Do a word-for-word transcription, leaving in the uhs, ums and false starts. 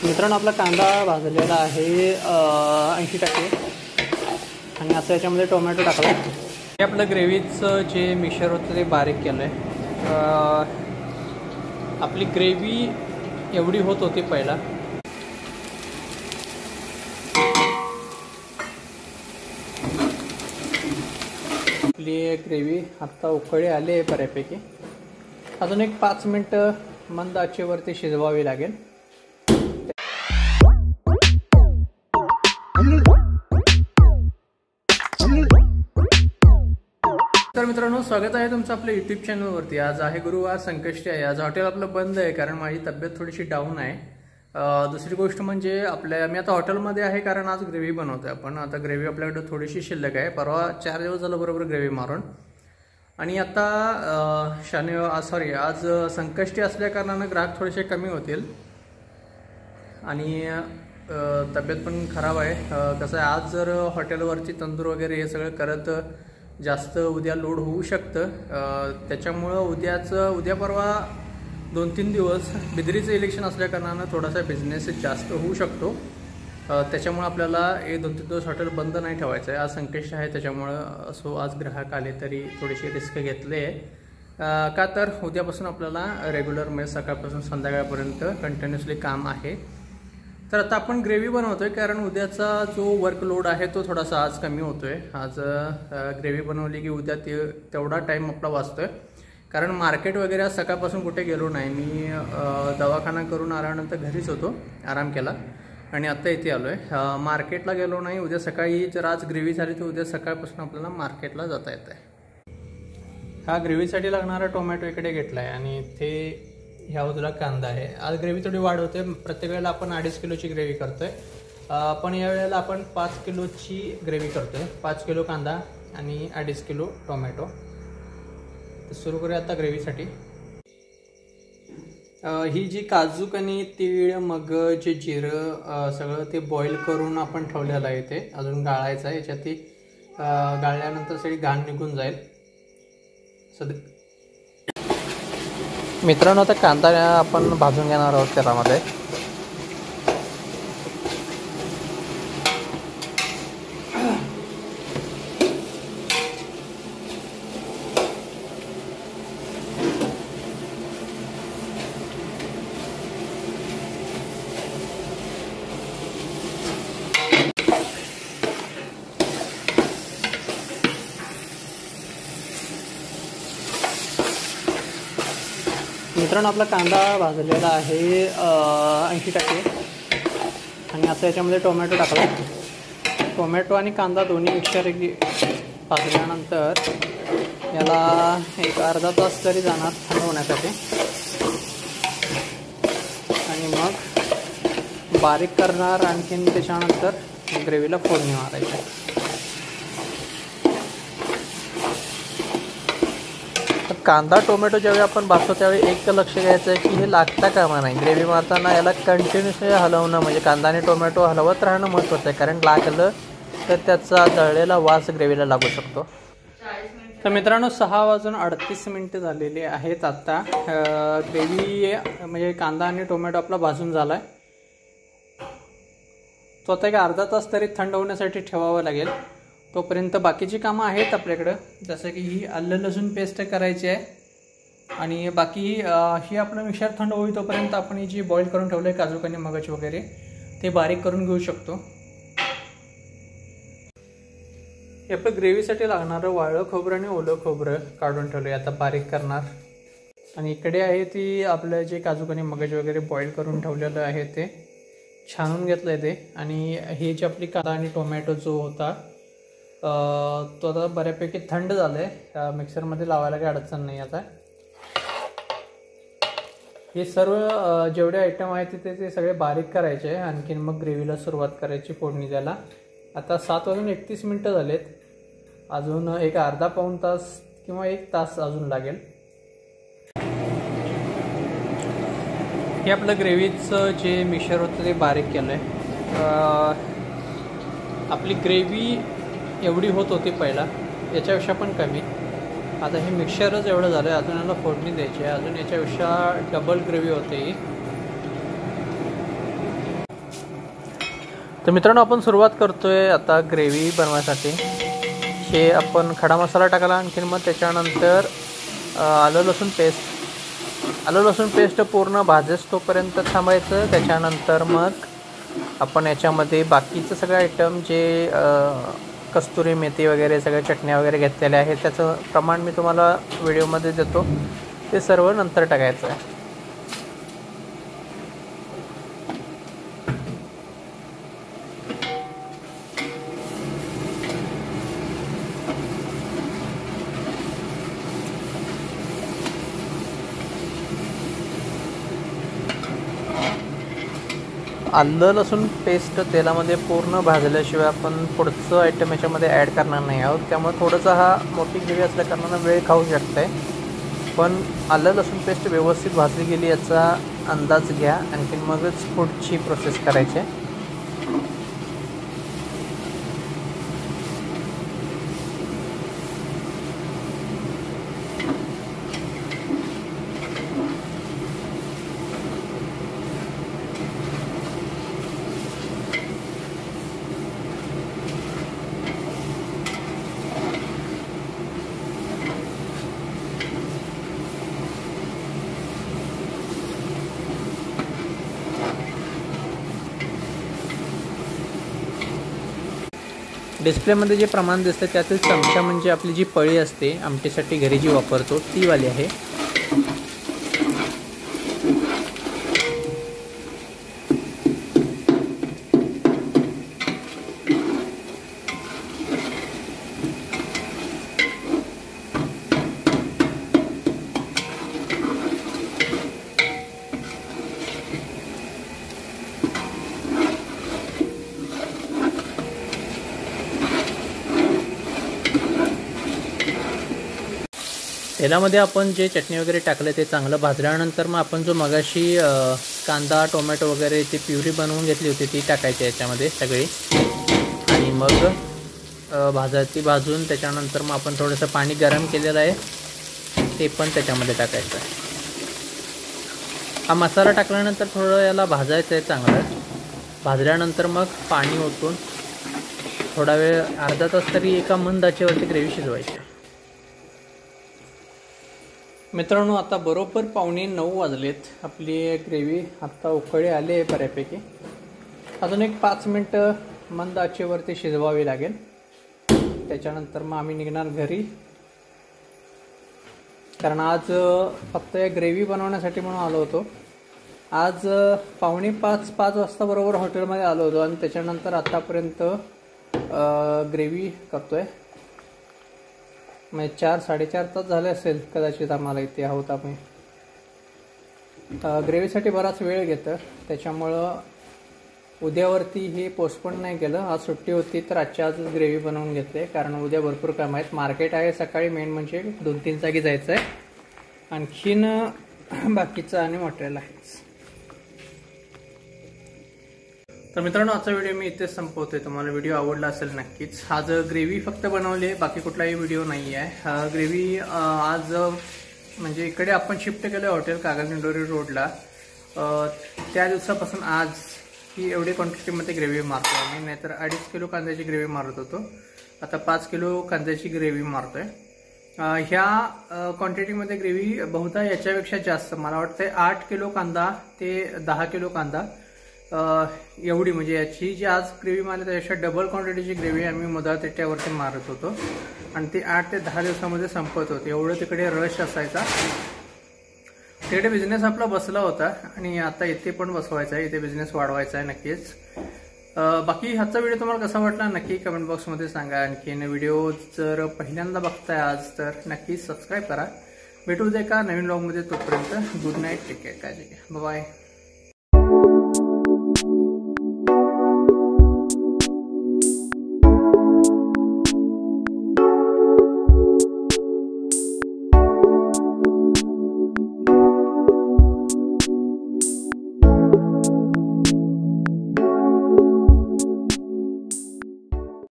मित्रांनो आपला कांदा भाजलेला आहे ऐंशी टक्के आणि आता याच्यामध्ये टोमॅटो टाकला. हे आपलं ग्रेव्हीचं जे मिक्सर होतं ते बारीक केलं आहे. आपली ग्रेव्ही एवढी होत होती पहिला. आपली ग्रेव्ही आत्ता उकळी आली आहे बऱ्यापैकी. अजून एक पाच मिनटं मंद आचेवरती शिजवावी लागेल. तर मित्रांनो स्वागत आहे तुमचं आपल्या यूट्यूब चॅनलवरती. आज आहे गुरुवार, संकष्टी आहे. आज हॉटेल आपलं बंद आहे कारण माझी तब्येत थोडीशी डाऊन आहे. दुसरी गोष्ट म्हणजे आपल्या मी आता हॉटेलमध्ये आहे कारण आज ग्रेव्ही बनवतोय आपण. आता ग्रेव्ही आपल्याकडे थोडीशी शिल्लक आहे. परवा चार दिवस झालं बरोबर ग्रेव्ही मारून. आणि आता शनिवार सॉरी आज संकष्टी असल्या कारणानं ग्राहक थोडेसे कमी होतील आणि तब्येत पण खराब आहे. कसं आहे आज जर हॉटेलवरची तंदूर वगैरे हे सगळं करत जास्त उद्या लोड होऊ शकतं. त्याच्यामुळं उद्याचं उद्या परवा दोन तीन दिवस बिदरीचं इलेक्शन असल्या कारणानं थोडासा बिझनेस जास्त होऊ शकतो. त्याच्यामुळं आपल्याला हे दोन तीन दिवस हॉटेल बंद नाही ठेवायचं आहे. आज संकष्ट आहे त्याच्यामुळं असो आज ग्राहक आले तरी थोडीशी रिस्क घेतले आहे. का तर उद्यापासून आपल्याला रेग्युलर म्हणजे सकाळपासून संध्याकाळपर्यंत कंटिन्युअसली काम आहे. तर आता आपण ग्रेव्ही बनवतोय कारण उद्याचा जो वर्कलोड आहे तो थोडासा आज कमी होतोय. आज ग्रेव्ही बनवली की उद्या ते तेवढा टाईम आपला वाचतोय. कारण मार्केट वगैरे आज सकाळपासून कुठे गेलो नाही. मी दवाखाना करून आल्यानंतर घरीच होतो, आराम केला आणि आत्ता इथे आलो आहे. मार्केटला गेलो नाही. उद्या सकाळी जर आज ग्रेव्ही झाली तर उद्या सकाळपासून आपल्याला मार्केटला जाता येत आहे. हा ग्रेव्हीसाठी लागणारा टोमॅटो इकडे घेतला आहे आणि इथे ह्या बाजूला कांदा आहे. आज ग्रेव्ही थोडी वाढ होते. प्रत्येक वेळेला आपण अडीच किलोची ग्रेव्ही करतोय, पण यावेळेला आपण पाच किलोची ग्रेव्ही करतोय. पाच किलो कांदा आणि अडीच किलो टोमॅटो. तर सुरू करूया आता ग्रेव्हीसाठी. ही जी काजू कणी तीळ मगज जिरं सगळं ते बॉईल करून आपण ठेवलेलं आहे. ते अजून गाळायचं आहे. याच्यात ती गाळल्यानंतर सगळी घाण निघून जाईल. सध्या मित्रांनो आता कांदा आपण भाजून घेणार आहोत तेलामध्ये. मित्रांनो आपला कांदा भाजलेला आहे ऐंशी टक्के आणि आता याच्यामध्ये टोमॅटो टाकला. टोमॅटो आणि कांदा दोन्ही मिक्सर भाजल्यानंतर याला एक अर्धा तास तरी जाणार थंड होण्यासाठी आणि मग बारीक करणार. आणखीन त्याच्यानंतर ग्रेव्हीला फोडणी मारायची. कांदा टोमॅटो ज्यावेळी आपण भाजतो त्यावेळी एक तर लक्ष द्यायचं आहे की हे लागता कामा नाही. ग्रेव्ही मारताना याला कंटिन्युअसली हलवणं म्हणजे कांदा आणि टोमॅटो हलवत राहणं महत्त्वाचं आहे. कारण लागलं तर त्याचा तळलेला वास ग्रेव्हीला लागू शकतो. तर मित्रांनो सहा वाजून अडतीस मिनटं झालेली आहेत. आत्ता ग्रेव्ही म्हणजे कांदा आणि टोमॅटो आपला भाजून झाला आहे. तो आता एक अर्धा तास तरी थंड होण्यासाठी ठेवावं लागेल. तोपर्यंत बाकीची कामं आहेत आपल्याकडं. जसं की ही आलं लसूण पेस्ट करायची आहे आणि बाकी ही आपलं मिक्सर थंड होईल तोपर्यंत आपण ही जी बॉईल करून ठेवलं आहे काजू कणी मगज वगैरे ते बारीक करून घेऊ शकतो. हे आपलं ग्रेव्हीसाठी लागणारं वाळं खोबरं आणि ओलं खोबरं काढून ठेवलं आहे. आता बारीक करणार. आणि इकडे आहे ती आपलं जे काजू कणी मगज वगैरे बॉईल करून ठेवलेलं आहे ते छानून घेतलं आहे ते. आणि ही जी आपली कांदा आणि टोमॅटो जो होता तो आता बऱ्यापैकी थंड झालं आहे. मिक्सरमध्ये लावायला काही अडचण नाही. आता हे सर्व जेवढे आयटम आहेत ते ते सगळे बारीक करायचे. आणखीन मग ग्रेव्हीला सुरुवात करायची फोडणी द्यायला. आता सात वाजून एकतीस मिनटं झालेत. अजून एक अर्धा पाऊण तास किंवा एक तास अजून लागेल. हे आपलं ग्रेव्हीचं जे मिक्सर होतं ते बारीक केलं आहे. आपली ग्रेव्ही एवढी होत होती पहिला, याच्यापेक्षा पण कमी. आता हे मिक्सरच एवढं झालं आहे. अजून याला फोडणी द्यायची आहे. अजून याच्यापेक्षा डबल ग्रेव्ही होते ही. तर मित्रांनो आपण सुरुवात करतोय आता ग्रेव्ही बनवायसाठी। हे आपण खडा मसाला टाकला, आणखीन मग त्याच्यानंतर आलं लसूण पेस्ट आलं लसूण पेस्ट पूर्ण भाजेस तोपर्यंत थांबायचं। त्याच्यानंतर मग आपण याच्यामध्ये बाकीचं सगळं आयटम जे कस्तुरी मेथी वगैरे सगळ्या चटण्या वगैरे घेतलेल्या आहेत त्याचं प्रमाण मी तुम्हाला व्हिडिओमध्ये देतो, ते सर्व नंतर टाकायचं आहे। आलं लसूण पेस्ट तेलामध्ये पूर्ण भाजल्याशिवाय आपण पुढचं आयटम याच्यामध्ये ॲड करणार नाही आहोत, त्यामुळे थोडंसं हा मोठी ग्रेव्ही असल्या कारणानं वेळ खाऊ शकते। पण आलं लसूण पेस्ट व्यवस्थित भाजली गेली याचा अंदाज घ्या, आणखीन मगच पुढची प्रोसेस करायची आहे। डिस्प्लेमध्ये जे प्रमाण दिसतं त्यातील चमचा म्हणजे आपली जी पळी असते आमटीसाठी घरी जी वापरतो ती वाली आहे। तेलामध्ये आपण जे चटणी वगैरे टाकले ते चांगलं भाजल्यानंतर मग आपण जो मगाशी कांदा टोमॅटो वगैरे ती प्युरी बनवून घेतली होती ती टाकायची याच्यामध्ये सगळी, आणि मग भाजायची भाजून त्याच्यानंतर मग आपण थोडंसं पाणी गरम केलेलं आहे ते पण त्याच्यामध्ये टाकायचं आहे। हा मसाला टाकल्यानंतर थोडं याला भाजायचं आहे चांगलं, भाजल्यानंतर मग पाणी ओतून थोडा वेळ अर्धा तास तरी एका मंद आचेवरती ग्रेव्ही शिजवायची। मित्रांनो आता बरोबर पावणे नऊ वाजलेत, आपली ग्रेव्ही आत्ता उकळी आली आहे बऱ्यापैकी। अजून एक पाच मिनटं मंद आचेवरती शिजवावी लागेल, त्याच्यानंतर मग आम्ही निघणार घरी, कारण आज फक्त या ग्रेव्ही बनवण्यासाठी म्हणून आलो होतो। आज पावणे पाच पाच वाजता बरोबर हॉटेलमध्ये आलो होतो आणि त्याच्यानंतर आतापर्यंत ग्रेव्ही करतोय, म्हणजे चार साडेचार तास झाले असेल कदाचित आम्हाला इथे आहोत आम्ही। ग्रेव्हीसाठी बराच वेळ घेतं, त्याच्यामुळं उद्यावरती हे पोस्टपोन नाही केलं। आज सुट्टी होती तर आजच्या आजच ग्रेव्ही बनवून घेतले, कारण उद्या भरपूर काम आहेत। मार्केट आहे सकाळी, मेन म्हणजे दोन तीन जागी जायचं आहे, आणखीन बाकीचं आणि मटेरियल आहे। तर मित्रांनो आजचा व्हिडिओ मी इथेच संपवतोय। तुम्हाला व्हिडिओ आवडला असेल नक्कीच। आज ग्रेव्ही फक्त बनवली आहे, बाकी कुठलाही व्हिडिओ नाही आहे। ग्रेव्ही आज म्हणजे इकडे आपण शिफ्ट केलं हॉटेल कागल इंडोरी रोडला, त्या दिवसापासून आज ही एवढी क्वांटिटीमध्ये ग्रेव्ही मारतो आम्ही, नाहीतर अडीच किलो कांद्याची ग्रेव्ही मारत होतो, आता पाच किलो कांद्याची ग्रेव्ही मारतोय। ह्या क्वांटिटीमध्ये ग्रेव्ही बहुधा याच्यापेक्षा जास्त, मला वाटतं आठ किलो कांदा ते दहा किलो कांदा एवढी, म्हणजे याची जी आज ग्रेव्ही मारली त्याच्यापेक्षा डबल क्वांटिटीची ग्रेव्ही आम्ही मुदा तिट्यावरती मारत होतो, आणि ती आठ ते दहा दिवसामध्ये संपत होती। एवढं तिकडे रश असायचा, तिकडे बिझनेस आपला बसला होता, आणि आता इथे पण बसवायचा आहे, इथे बिझनेस वाढवायचा आहे नक्कीच। बाकी आजचा व्हिडिओ तुम्हाला कसा वाटला नक्की कमेंट बॉक्समध्ये सांगा। आणखीन व्हिडिओ जर पहिल्यांदा बघताय आज तर नक्की सबस्क्राईब करा। भेटू दे का नवीन व्लॉगमध्ये, तोपर्यंत गुड नाईट, टेक केअर, काळजी घ्या, बाय बाय।